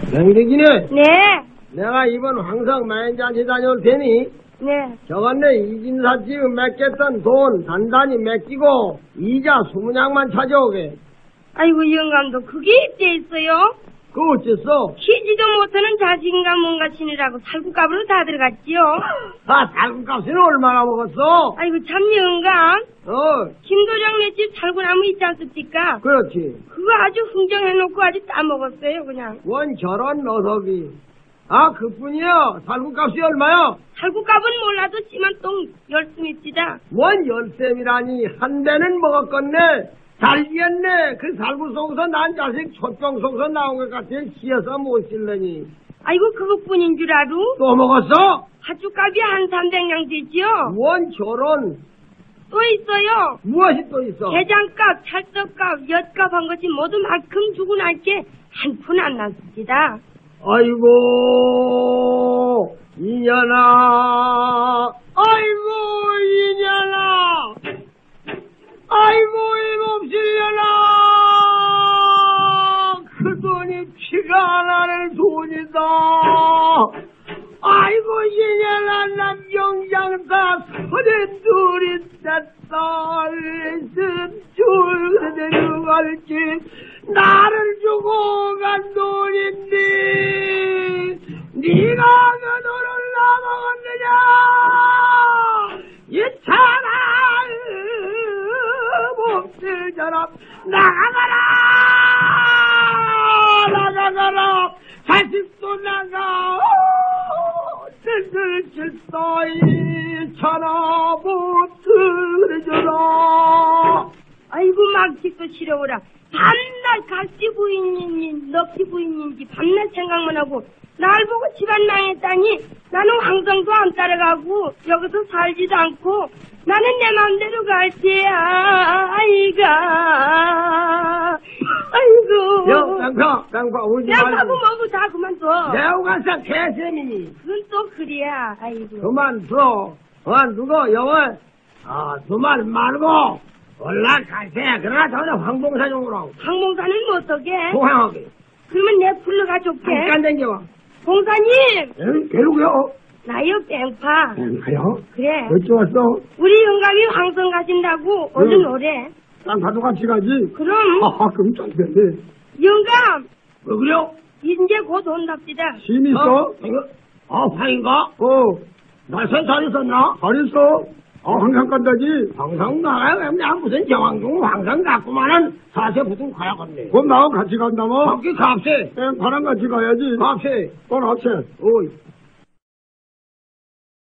명백이네. 네. 내가 이번 황성 만인잔치 다녀올 테니 네. 저번에 이진사 지금 맡겼던 돈 단단히 맡기고 이자 20냥만 찾아오게. 아이고, 영감도 그게 입대 있어요? 그거 어째서? 키지도 못하는 자식인가 뭔가 지내라고 살구값으로 다 들어갔지요. 달구값은 얼마나 먹었어? 아이고, 참 영감. 김도장네 집 살구나무 있지 않습니까? 그렇지. 그거 아주 흥정해놓고 아주 따먹었어요, 그냥. 원 저런 녀석이. 그뿐이요. 살구값이 얼마요? 살구값은 몰라도 씨만똥 열심입니다. 원 열셈이라니 한 대는 먹었겠네. 잘 지었네. 그 살구 속에서 난 자식 촛병 속에서 나온 것 같아. 지어서 못 실려니. 아이고, 그것뿐인 줄 알아? 또 먹었어? 팥죽값이 한 300냥 되지요? 원 저런. 또 있어요. 무엇이 또 있어? 게장값, 찰떡값, 엿값 한 것이 모두 만큼 주고 날게 한 푼 안 났습니다. 아이고 이년아. 아이고 이년아. 아이고 이놈실려나. 그 돈이 피가 나는 돈이다. 아이고 이년아. 남경장사 서른 둘이 됐다. 줄 내려갈지 나를 주고 간 돈인데 네가 그 돈을 나먹었느냐. 이차나 몹쓸 저놈. 나가가라. 자식도 나가. 들들칠사이 차나 못 들으려라. 아이고, 막직도 싫어오라. 밤낮 각지 부인인지 넉지 부인인지 밤낮 생각만 하고 날 보고 집안 망했다니. 나는 황성도 안 따라가고 여기서 살지도 않고 나는 내 맘대로 갈지야. 아이고. 깡파 울지 말고. 양파고 뭐고 다 그만둬. 내가 가서 개셈이니. 그건 또 그래야. 아이고. 그만둬. 그만두고 영원 두말 말고 올라가세. 그러나 저는 황봉사용으로. 황봉사는 어떻게? 동행하게. 그러면 내 불러가 줄게. 잠깐 댕겨와. 봉사님. 괴로워요. 나요, 뺑파. 뺑파요? 그래. 어찌 왔어? 우리 영감이 황성 가신다고 얼른 오래. 깡파도 같이 가지. 그럼. 그럼 잘 됐네. 영감. 왜 그래요? 이제 곧 온답니다. 심 있어? 황인가? 날선 잘 있었나? 잘 있어. 황상 간다지. 황상 나가요? 그냥 무슨 정황중 황상 갔구만은 사세 무슨 가야 갔네. 그럼 나하고 같이 간다며? 거기 값에. 뺑파랑 같이 가야지. 값에. 돈 합세.